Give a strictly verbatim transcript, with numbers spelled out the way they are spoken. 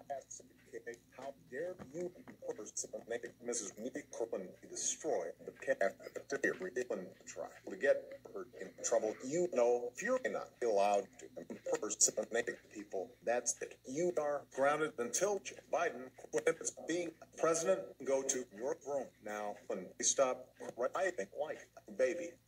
How dare you impersonate Missus Meeker and destroy the cat at the try to get her in trouble? You know, if you're not allowed to impersonate people, that's it. You are grounded until Biden quits being president and go to your room. Now, when we stop writing like a baby,